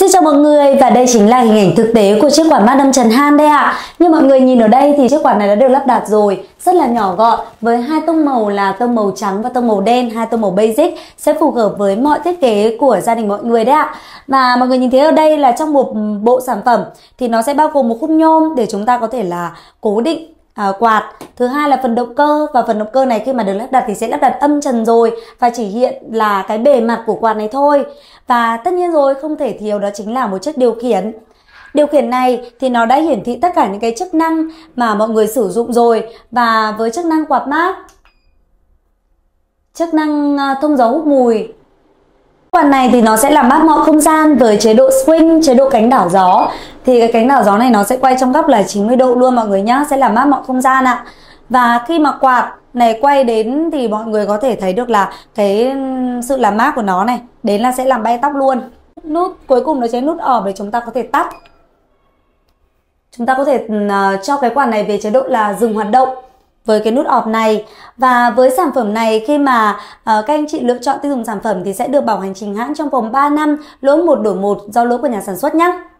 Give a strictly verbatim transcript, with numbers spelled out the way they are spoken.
Xin chào mọi người, và đây chính là hình ảnh thực tế của chiếc quạt mát âm Trần Han đây ạ. Như mọi người nhìn ở đây thì chiếc quạt này đã được lắp đặt rồi, rất là nhỏ gọn với hai tông màu là tông màu trắng và tông màu đen, hai tông màu basic sẽ phù hợp với mọi thiết kế của gia đình mọi người đấy ạ. Và mọi người nhìn thấy ở đây là trong một bộ sản phẩm thì nó sẽ bao gồm một khúc nhôm để chúng ta có thể là cố định À, quạt. Thứ hai là phần động cơ, và phần động cơ này khi mà được lắp đặt thì sẽ lắp đặt âm trần rồi và chỉ hiện là cái bề mặt của quạt này thôi. Và tất nhiên rồi, không thể thiếu đó chính là một chiếc điều khiển. Điều khiển này thì nó đã hiển thị tất cả những cái chức năng mà mọi người sử dụng rồi. Và với chức năng quạt mát, chức năng thông gió hút mùi, quạt này thì nó sẽ làm mát mọi không gian với chế độ swing, chế độ cánh đảo gió. Thì cái cánh đảo gió này nó sẽ quay trong góc là chín mươi độ luôn mọi người nhá, sẽ làm mát mọi không gian ạ. Và khi mà quạt này quay đến thì mọi người có thể thấy được là cái sự làm mát của nó này, đến là sẽ làm bay tóc luôn. Nút cuối cùng đó chính là nút off để chúng ta có thể tắt. Chúng ta có thể uh, cho cái quạt này về chế độ là dừng hoạt động với cái nút off này. Và với sản phẩm này, khi mà uh, các anh chị lựa chọn tiêu dùng sản phẩm thì sẽ được bảo hành chính hãng trong vòng ba năm, lỗi một đổi một do lỗi của nhà sản xuất nhé.